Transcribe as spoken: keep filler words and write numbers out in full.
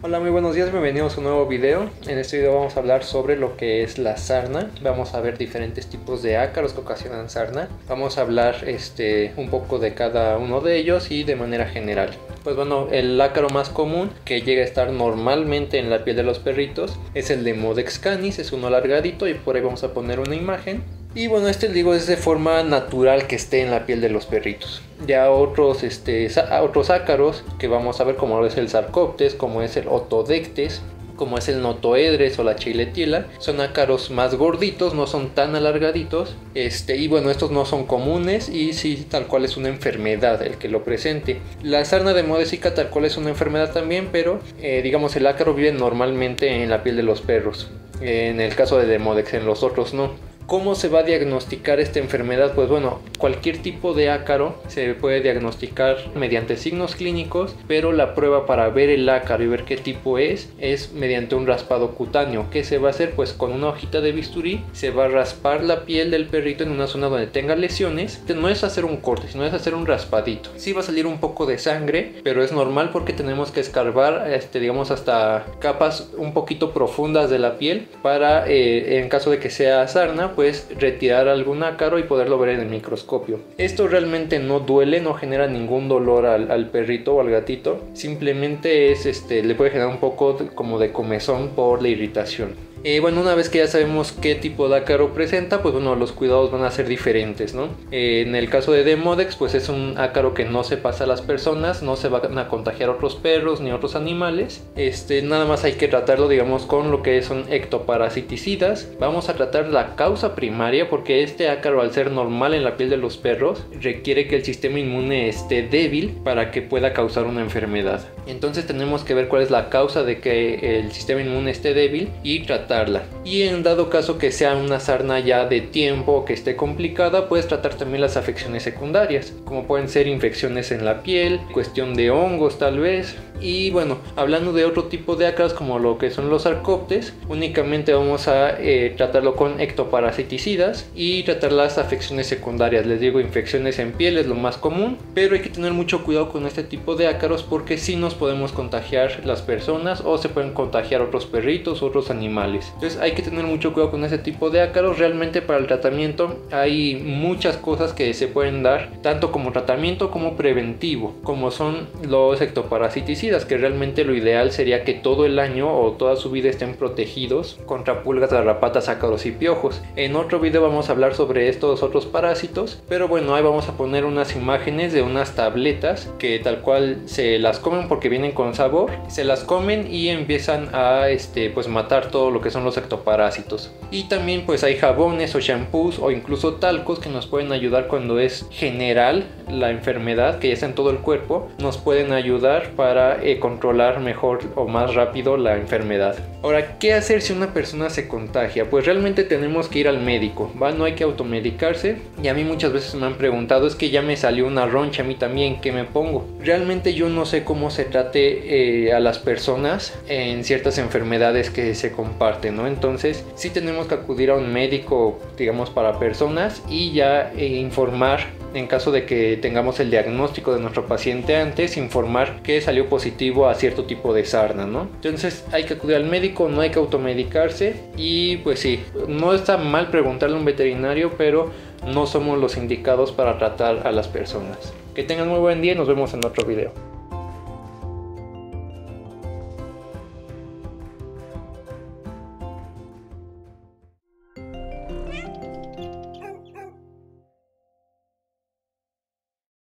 Hola, muy buenos días, bienvenidos a un nuevo video. En este video vamos a hablar sobre lo que es la sarna. Vamos a ver diferentes tipos de ácaros que ocasionan sarna. Vamos a hablar este, un poco de cada uno de ellos y de manera general. Pues bueno, el ácaro más común que llega a estar normalmente en la piel de los perritos es el de Modex canis, es uno alargadito y por ahí vamos a poner una imagen. Y bueno, este digo es de forma natural que esté en la piel de los perritos. Ya otros, este, otros ácaros que vamos a ver, como es el Sarcoptes, como es el Otodectes, como es el Notoedres o la Chiletila, son ácaros más gorditos, no son tan alargaditos, este, y bueno, estos no son comunes y sí tal cual es una enfermedad el que lo presente. La sarna de Modesica tal cual es una enfermedad también, pero eh, digamos el ácaro vive normalmente en la piel de los perros, en el caso de Demodex, en los otros no. ¿Cómo se va a diagnosticar esta enfermedad? Pues bueno, cualquier tipo de ácaro se puede diagnosticar mediante signos clínicos, pero la prueba para ver el ácaro y ver qué tipo es, es mediante un raspado cutáneo. ¿Qué se va a hacer? Pues con una hojita de bisturí se va a raspar la piel del perrito en una zona donde tenga lesiones. No es hacer un corte, sino es hacer un raspadito. Sí va a salir un poco de sangre, pero es normal porque tenemos que escarbar, este, digamos, hasta capas un poquito profundas de la piel para, eh, en caso de que sea sarna, pues retirar algún ácaro y poderlo ver en el microscopio. Esto realmente no duele, no genera ningún dolor al, al perrito o al gatito, simplemente es, este, le puede generar un poco de, como de comezón por la irritación. Eh, bueno, una vez que ya sabemos qué tipo de ácaro presenta, pues bueno, los cuidados van a ser diferentes, ¿no? Eh, en el caso de Demodex, pues es un ácaro que no se pasa a las personas, no se van a contagiar otros perros ni otros animales. Este, nada más hay que tratarlo, digamos, con lo que son ectoparasiticidas. Vamos a tratar la causa primaria, porque este ácaro, al ser normal en la piel de los perros, requiere que el sistema inmune esté débil para que pueda causar una enfermedad. Entonces tenemos que ver cuál es la causa de que el sistema inmune esté débil y tratar. Y en dado caso que sea una sarna ya de tiempo o que esté complicada, puedes tratar también las afecciones secundarias, como pueden ser infecciones en la piel, cuestión de hongos tal vez. Y bueno, hablando de otro tipo de ácaros como lo que son los Sarcoptes, únicamente vamos a eh, tratarlo con ectoparasiticidas y tratar las afecciones secundarias. Les digo, infecciones en piel es lo más común, pero hay que tener mucho cuidado con este tipo de ácaros porque sí nos podemos contagiar las personas o se pueden contagiar otros perritos, otros animales. Entonces hay que tener mucho cuidado con ese tipo de ácaros. Realmente para el tratamiento hay muchas cosas que se pueden dar, tanto como tratamiento como preventivo, como son los ectoparasiticidas, que realmente lo ideal sería que todo el año o toda su vida estén protegidos contra pulgas, garrapatas, ácaros y piojos. En otro video vamos a hablar sobre estos otros parásitos, pero bueno, ahí vamos a poner unas imágenes de unas tabletas que tal cual se las comen porque vienen con sabor, se las comen y empiezan a este, pues matar todo lo que son los ectoparásitos. Y también pues hay jabones o shampoos o incluso talcos que nos pueden ayudar cuando es general la enfermedad, que ya está en todo el cuerpo, nos pueden ayudar para eh, controlar mejor o más rápido la enfermedad. Ahora, ¿qué hacer si una persona se contagia? Pues realmente tenemos que ir al médico, ¿va? No hay que automedicarse. Y a mí muchas veces me han preguntado, es que ya me salió una roncha a mí también, ¿qué me pongo? Realmente yo no sé cómo se trate eh, a las personas en ciertas enfermedades que se comparten, ¿no? Entonces sí tenemos que acudir a un médico, digamos, para personas y ya eh, informar. En caso de que tengamos el diagnóstico de nuestro paciente antes, informar que salió positivo a cierto tipo de sarna, ¿no? Entonces hay que acudir al médico, no hay que automedicarse. Y pues sí, no está mal preguntarle a un veterinario, pero no somos los indicados para tratar a las personas. Que tengan muy buen día y nos vemos en otro video.